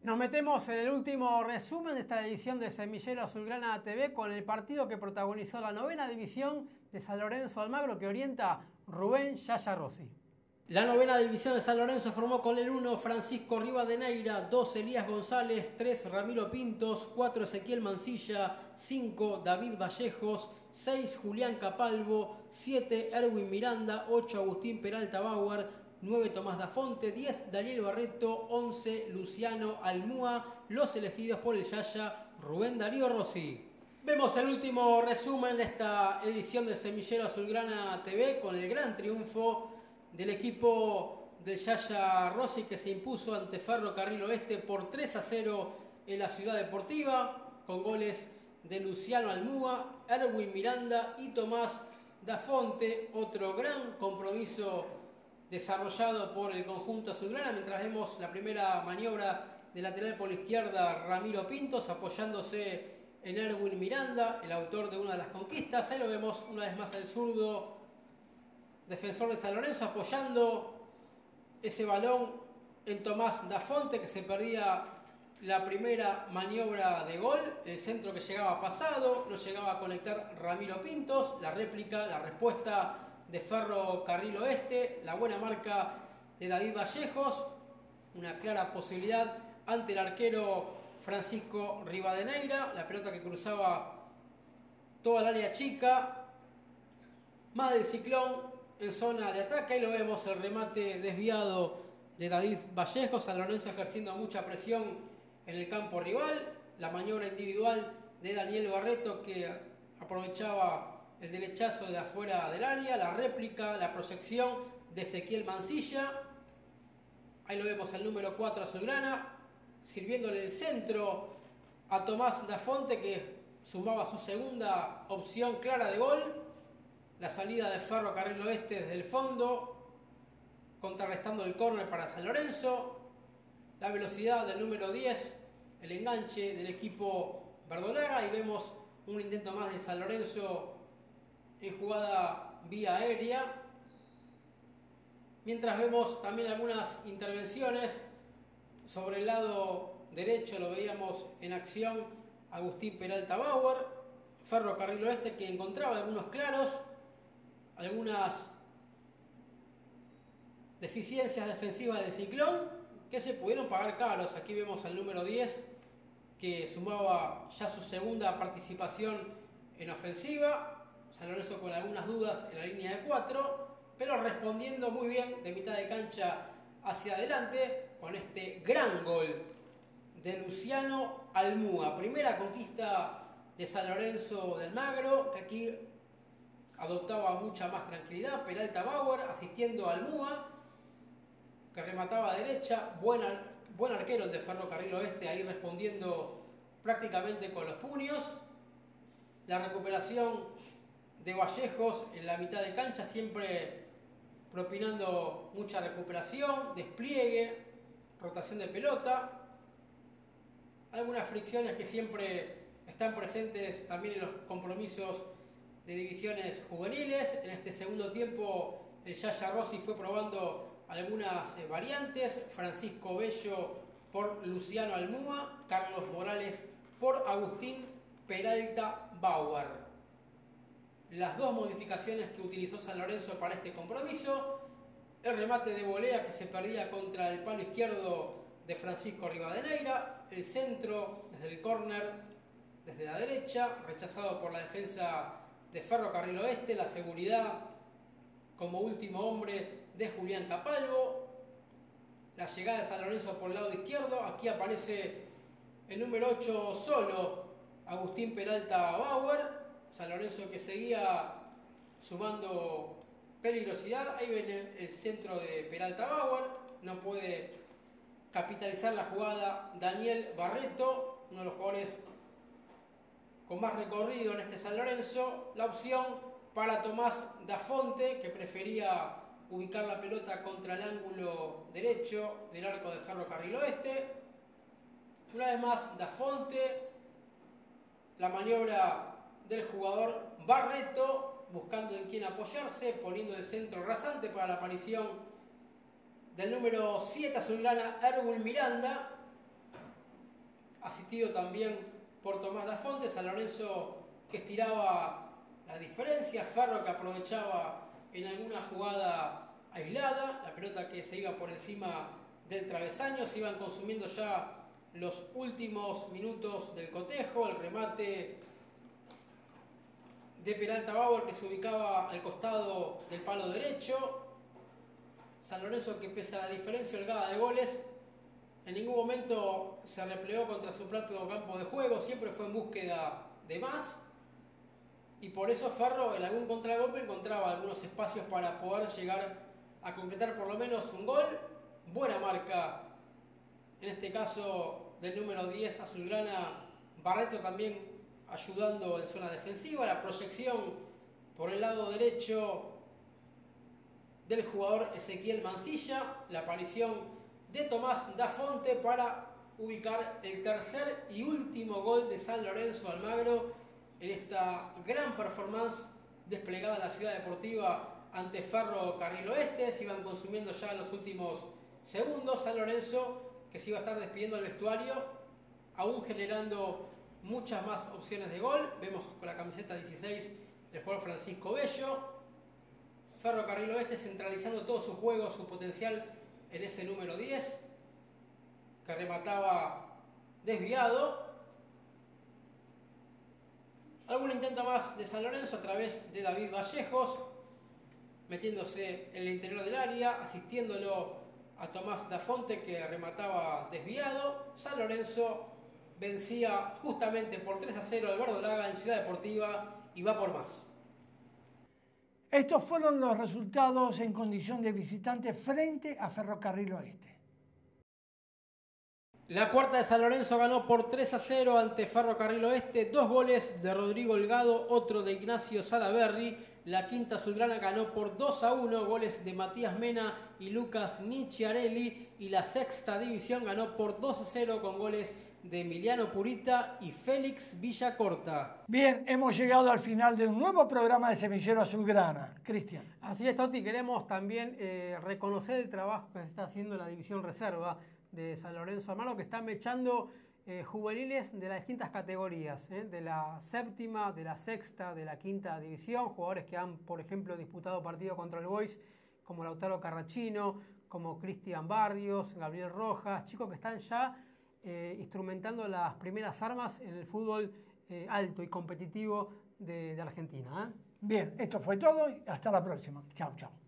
Nos metemos en el último resumen de esta edición de Semillero Azulgrana TV con el partido que protagonizó la novena división de San Lorenzo Almagro que orienta Rubén Yaya Rossi. La novena división de San Lorenzo formó con el 1 Francisco Rivadeneira, 2 Elías González, 3 Ramiro Pintos, 4 Ezequiel Mancilla, 5 David Vallejos, 6 Julián Capalvo, 7 Erwin Miranda, 8 Agustín Peralta Bauer, 9 Tomás Dafonte, 10 Daniel Barreto, 11 Luciano Almúa, los elegidos por el Yaya Rubén Darío Rossi. Vemos el último resumen de esta edición de Semillero Azulgrana TV con el gran triunfo del equipo del Yaya Rossi que se impuso ante Ferro Carril Oeste por 3-0 en la Ciudad Deportiva con goles de Luciano Almúa, Erwin Miranda y Tomás Dafonte. Otro gran compromiso desarrollado por el conjunto azulgrana, mientras vemos la primera maniobra de lateral por la izquierda Ramiro Pintos apoyándose en Erwin Miranda, el autor de una de las conquistas. Ahí lo vemos una vez más al zurdo defensor de San Lorenzo apoyando ese balón en Tomás Dafonte, que se perdía la primera maniobra de gol, el centro que llegaba pasado, no llegaba a conectar Ramiro Pintos, la réplica, la respuesta de Ferro Carril Oeste, la buena marca de David Vallejos, una clara posibilidad ante el arquero Francisco Rivadeneira, la pelota que cruzaba toda el área chica, más del Ciclón en zona de ataque. Ahí lo vemos, el remate desviado de David Vallejos, San Lorenzo ejerciendo mucha presión en el campo rival, la maniobra individual de Daniel Barreto que aprovechaba el derechazo de afuera del área, la réplica, la proyección de Ezequiel Mancilla. Ahí lo vemos al número 4 azulgrana, sirviéndole el centro a Tomás Dafonte que sumaba su segunda opción clara de gol. La salida de Ferro Carril Oeste desde el fondo, contrarrestando el córner para San Lorenzo. La velocidad del número 10, el enganche del equipo verdolaga. Y vemos un intento más de San Lorenzo en jugada vía aérea. Mientras vemos también algunas intervenciones sobre el lado derecho, lo veíamos en acción Agustín Peralta Bauer. Ferro Carril Oeste que encontraba algunos claros, algunas deficiencias defensivas del Ciclón que se pudieron pagar caros. Aquí vemos al número 10 que sumaba ya su segunda participación en ofensiva. San Lorenzo con algunas dudas en la línea de 4, pero respondiendo muy bien de mitad de cancha hacia adelante con este gran gol de Luciano Almúa. Primera conquista de San Lorenzo del Almagro, que aquí adoptaba mucha más tranquilidad. Peralta Bauer asistiendo a Almúa, que remataba a derecha. Buen arquero el de Ferro Carril Oeste, ahí respondiendo prácticamente con los puños. La recuperación de Vallejos en la mitad de cancha, siempre propinando mucha recuperación, despliegue, rotación de pelota. Algunas fricciones que siempre están presentes también en los compromisos de divisiones juveniles. En este segundo tiempo el Yaya Rossi fue probando algunas variantes. Francisco Bello por Luciano Almúa, Carlos Morales por Agustín Peralta Bauer. Las dos modificaciones que utilizó San Lorenzo para este compromiso: el remate de volea que se perdía contra el palo izquierdo de Francisco Rivadeneira, el centro desde el córner, desde la derecha, rechazado por la defensa de Ferro Carril Oeste, la seguridad como último hombre de Julián Capalvo, la llegada de San Lorenzo por el lado izquierdo. Aquí aparece el número 8 solo, Agustín Peralta Bauer. San Lorenzo que seguía sumando peligrosidad. Ahí ven el centro de Peralta Bauer, no puede capitalizar la jugada Daniel Barreto, uno de los jugadores con más recorrido en este San Lorenzo. La opción para Tomás Dafonte, que prefería ubicar la pelota contra el ángulo derecho del arco de Ferro Carril Oeste. Una vez más Dafonte, la maniobra del jugador Barreto, buscando en quién apoyarse, poniendo el centro rasante para la aparición del número 7 azulgrana, Erwin Miranda. asistido también por Tomás Da Fonte. San Lorenzo que estiraba la diferencia, Ferro que aprovechaba en alguna jugada aislada, la pelota que se iba por encima del travesaño. Se iban consumiendo ya los últimos minutos del cotejo, el remate de Peralta Bauer que se ubicaba al costado del palo derecho. San Lorenzo que, pese a la diferencia holgada de goles, en ningún momento se replegó contra su propio campo de juego, siempre fue en búsqueda de más, y por eso Ferro en algún contragolpe encontraba algunos espacios para poder llegar a completar por lo menos un gol. Buena marca, en este caso del número 10 azulgrana, Barreto también ayudando en zona defensiva, la proyección por el lado derecho del jugador Ezequiel Mancilla, la aparición de Tomás Da Fonte para ubicar el tercer y último gol de San Lorenzo Almagro en esta gran performance desplegada en la Ciudad Deportiva ante Ferro Carril Oeste. Se iban consumiendo ya los últimos segundos. San Lorenzo que se iba a estar despidiendo del vestuario, aún generando muchas más opciones de gol. Vemos con la camiseta 16 el jugador Francisco Bello. Ferro Carril Oeste centralizando todo su juego, su potencial en ese número 10, que remataba desviado. Algún intento más de San Lorenzo a través de David Vallejos, metiéndose en el interior del área, asistiéndolo a Tomás Da Fonte que remataba desviado. San Lorenzo vencía justamente por 3-0 al Verdolaga en Ciudad Deportiva y va por más. Estos fueron los resultados en condición de visitante frente a Ferrocarril Oeste. La Cuarta de San Lorenzo ganó por 3-0 ante Ferrocarril Oeste. 2 goles de Rodrigo Holgado, otro de Ignacio Salaberry. La Quinta azulgrana ganó por 2-1, goles de Matías Mena y Lucas Nicciarelli. Y la Sexta División ganó por 2-0 con goles de Emiliano Purita y Félix Villacorta. Bien, hemos llegado al final de un nuevo programa de Semillero Azulgrana. Cristian. Así es, Toti. Queremos también reconocer el trabajo que se está haciendo en la División Reserva de San Lorenzo Almagro, que están mechando juveniles de las distintas categorías, de la séptima, de la sexta, de la quinta división, jugadores que han, por ejemplo, disputado partido contra el Boys, como Lautaro Carrachino, como Cristian Barrios, Gabriel Rojas, chicos que están ya instrumentando las primeras armas en el fútbol alto y competitivo de Argentina. Bien, esto fue todo y hasta la próxima. Chau, chau.